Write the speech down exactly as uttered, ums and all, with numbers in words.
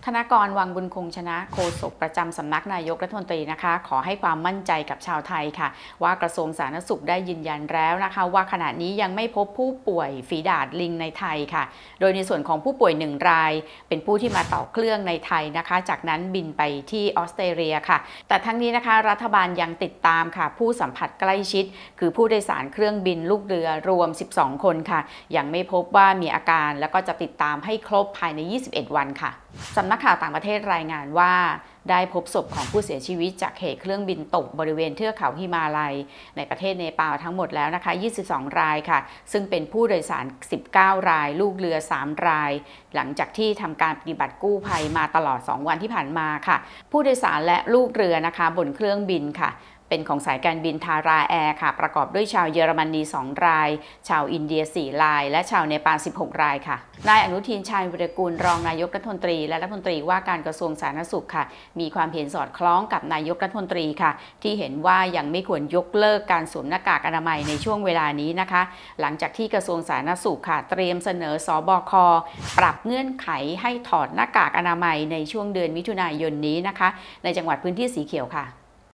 ธนากร วังบุญคงชนะโฆษกประจำสำนักนายกรัฐมนตรีนะคะขอให้ความมั่นใจกับชาวไทยค่ะว่ากระทรวงสาธารณสุขได้ยืนยันแล้วนะคะว่าขณะนี้ยังไม่พบผู้ป่วยฝีดาษลิงในไทยค่ะโดยในส่วนของผู้ป่วยหนึ่งรายเป็นผู้ที่มาต่อเครื่องในไทยนะคะจากนั้นบินไปที่ออสเตรเลียค่ะแต่ทั้งนี้นะคะรัฐบาลยังติดตามค่ะผู้สัมผัสใกล้ชิดคือผู้โดยสารเครื่องบินลูกเรือรวมสิบสองคนค่ะยังไม่พบว่ามีอาการแล้วก็จะติดตามให้ครบภายในยี่สิบเอ็ดวันค่ะสำนักข่าวต่างประเทศรายงานว่าได้พบศพของผู้เสียชีวิตจากเหตุเครื่องบินตกบริเวณเทือกเขาหิมาลัยในประเทศเนปาลทั้งหมดแล้วนะคะยี่สิบสองรายค่ะซึ่งเป็นผู้โดยสารสิบเก้ารายลูกเรือสามรายหลังจากที่ทำการปฏิบัติกู้ภัยมาตลอดสองวันที่ผ่านมาค่ะผู้โดยสารและลูกเรือนะคะบนเครื่องบินค่ะเป็นของสายการบินทาราแอร์ค่ะประกอบด้วยชาวเยอรมนีสองรายชาวอินเดียสี่รายและชาวเนปาลสิบหกรายค่ะนายอนุทินชาญวิรากูลรองนายกรัฐมนตรีและรัฐมนตรีว่าการกระทรวงสาธารณสุขค่ะมีความเห็นสอดคล้องกับนายกรัฐมนตรีค่ะที่เห็นว่ายังไม่ควรยกเลิกการสวมหน้ากากอนามัยในช่วงเวลานี้นะคะหลังจากที่กระทรวงสาธารณสุขค่ะเตรียมเสนอสบคปรับเงื่อนไขให้ถอดหน้ากากอนามัยในช่วงเดือนมิถุนายนนี้นะคะในจังหวัดพื้นที่สีเขียวค่ะ